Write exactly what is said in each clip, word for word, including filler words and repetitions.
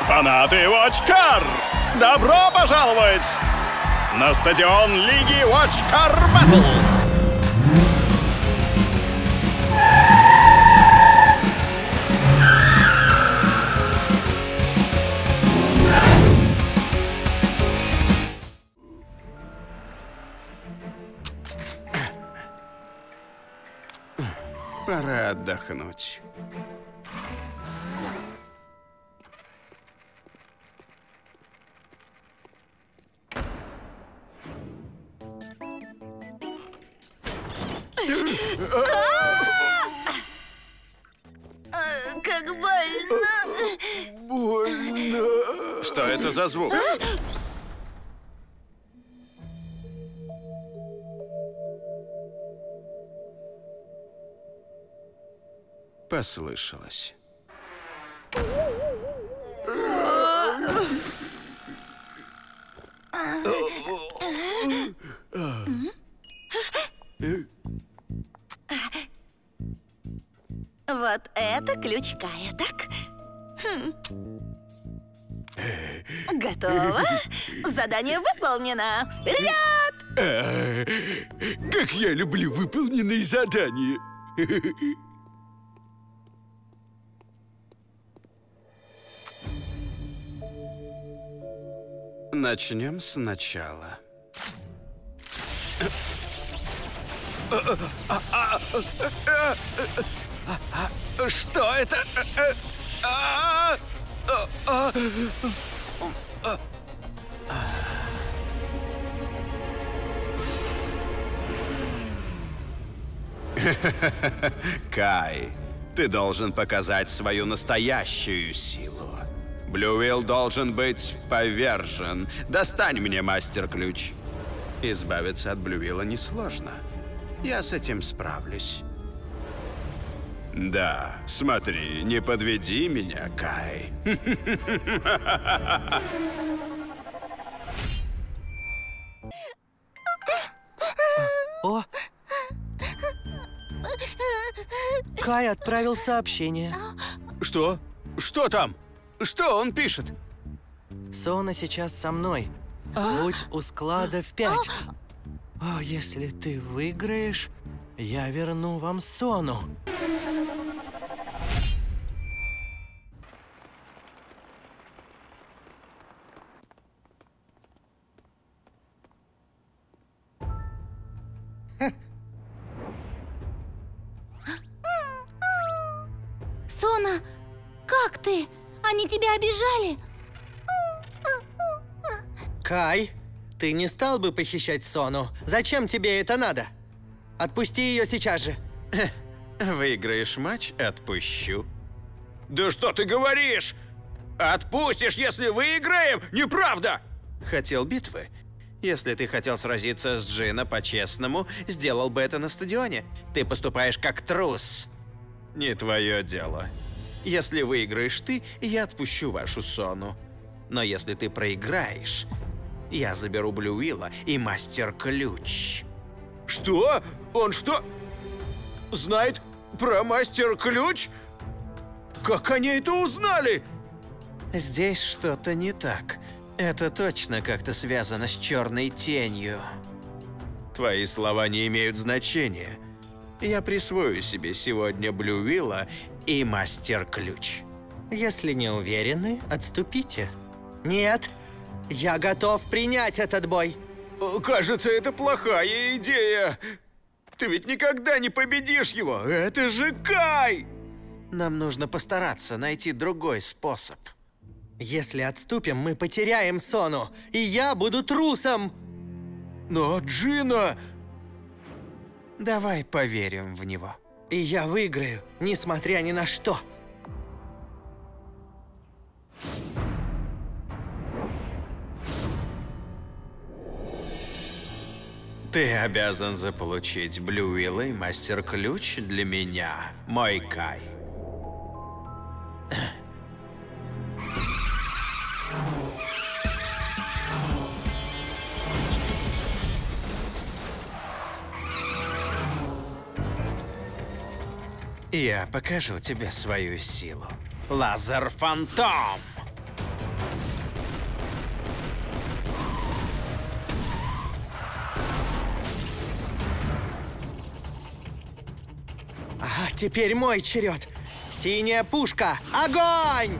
Фанаты WatchCar! Добро пожаловать на стадион Лиги WatchCar Battle! Пора отдохнуть. Как больно! Больно. Что это за звук? Послышалось. Вот это ключ Кая, так? Хм. Готово? Задание выполнено. Вперед! А, как я люблю выполненные задания. Начнем сначала. Что это? Кай, ты должен показать свою настоящую силу. Блювилл должен быть повержен. Достань мне мастер-ключ. Избавиться от Блювилла несложно. Я с этим справлюсь. Да, смотри, не подведи меня, Кай. О! Кай отправил сообщение. Что? Что там? Что он пишет? Сона сейчас со мной. Будь у склада в пять. А если ты выиграешь, я верну вам Сону. Сона, как ты? Они тебя обижали? Кай, ты не стал бы похищать Сону? Зачем тебе это надо? Отпусти ее сейчас же. Выиграешь матч — отпущу. Да что ты говоришь? Отпустишь, если выиграем? Неправда! Хотел битвы? Если ты хотел сразиться с Джина по-честному, сделал бы это на стадионе. Ты поступаешь как трус. Не твое дело. Если выиграешь ты, я отпущу вашу Сону. Но если ты проиграешь, я заберу Блювилла и мастер-ключ. Что? Он что? Знает про мастер-ключ? Как они это узнали? Здесь что-то не так. Это точно как-то связано с черной тенью. Твои слова не имеют значения. Я присвою себе сегодня Блювилла и мастер-ключ. Если не уверены, отступите. Нет, я готов принять этот бой. Кажется, это плохая идея. Ты ведь никогда не победишь его. Это же Кай! Нам нужно постараться найти другой способ. Если отступим, мы потеряем Сону, и я буду трусом. Но Джина... Давай поверим в него. И я выиграю, несмотря ни на что. Ты обязан заполучить Блювилла и мастер-ключ для меня, мой Кай. Я покажу тебе свою силу. Лазер-фантом! А теперь мой черед. Синяя пушка. Огонь!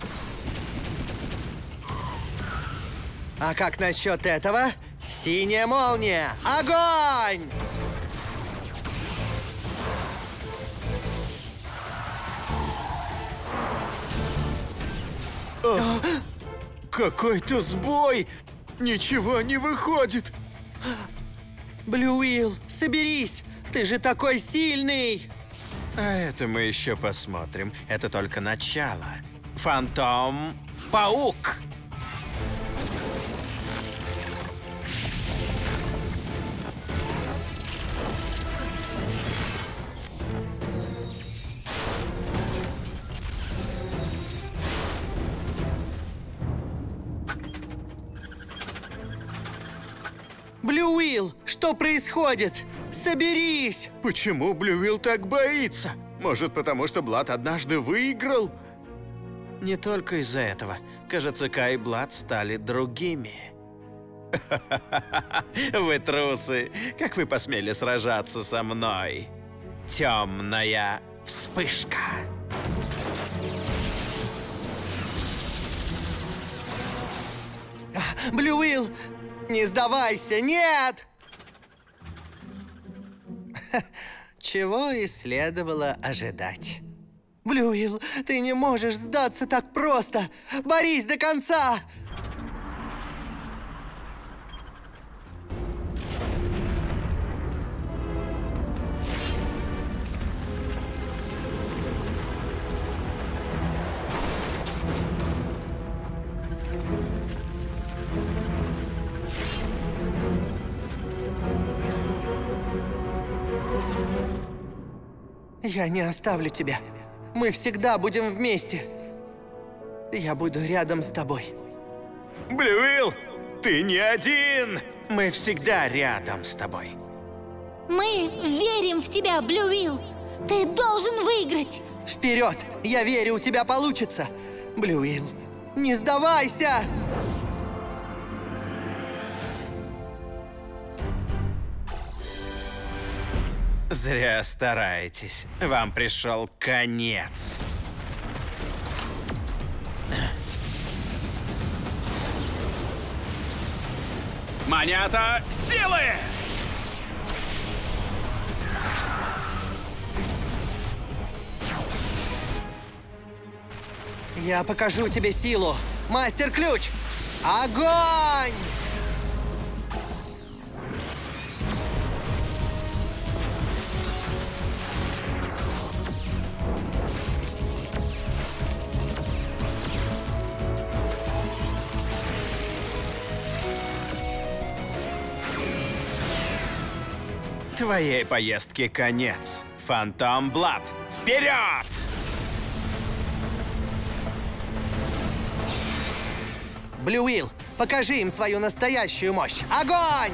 А как насчет этого? Синяя молния. Огонь! Какой-то сбой! Ничего не выходит! Блю Уилл, соберись! Ты же такой сильный! А это мы еще посмотрим. Это только начало. Фантом Паук! Блю Уилл, что происходит? Соберись! Почему Блю Уилл так боится? Может, потому что Блад однажды выиграл? Не только из-за этого. Кажется, Кай и Блад стали другими. Вы трусы! Как вы посмели сражаться со мной? Темная вспышка. Блю Уилл, не сдавайся, нет! Чего и следовало ожидать. Блю Уилл, ты не можешь сдаться так просто! Борись до конца! Я не оставлю тебя. Мы всегда будем вместе. Я буду рядом с тобой. Блю Уилл, ты не один! Мы всегда рядом с тобой. Мы верим в тебя, Блю Уилл. Ты должен выиграть. Вперед! Я верю, у тебя получится. Блю Уилл, не сдавайся! Зря стараетесь. Вам пришел конец. Монета силы! Я покажу тебе силу. Мастер-ключ! Огонь! Твоей поездке конец. Фантом Блад, вперед! Блю Уилл, покажи им свою настоящую мощь. Огонь!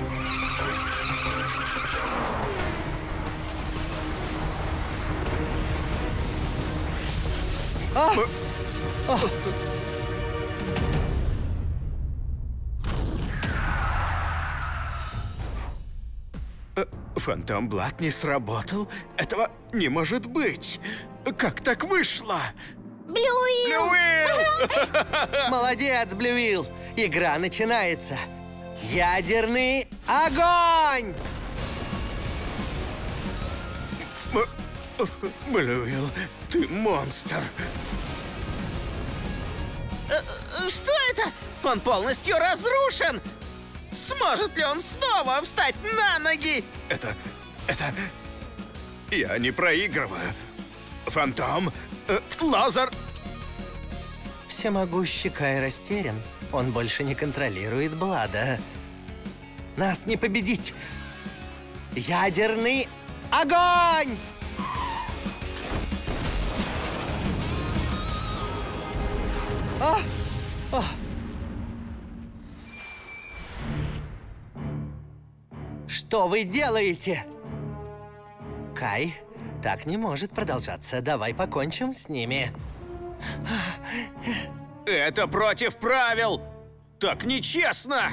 А! А! Фантом Блад не сработал? Этого не может быть! Как так вышло? Блю Уилл! Блю Уилл! Молодец, Блю Уилл! Игра начинается. Ядерный огонь! Блю Уилл, ты монстр! Что это? Он полностью разрушен! Сможет ли он снова встать на ноги? Это... это... Я не проигрываю. Фантом... Э, лазер... Всемогущий Кай растерян. Он больше не контролирует Блада. Нас не победить! Ядерный огонь! А! А! Что вы делаете? Кай, так не может продолжаться. Давай покончим с ними. Это против правил! Так нечестно!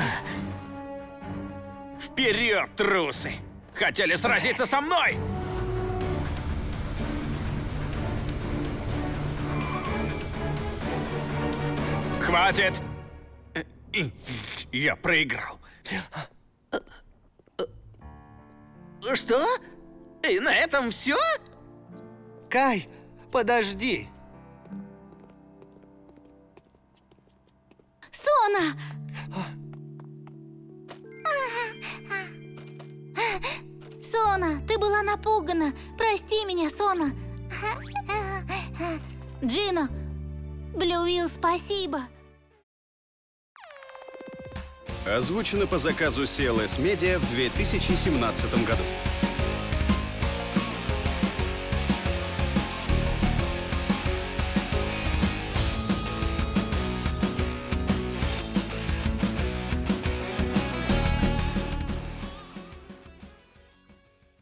Вперед, трусы! Хотели сразиться со мной? Хватит! Я проиграл. Что? И на этом все? Кай, подожди. Сона! Сона, ты была напугана. Прости меня, Сона. Джино, Блювилл, спасибо. Озвучено по заказу си эл эс Media в две тысячи семнадцатом году.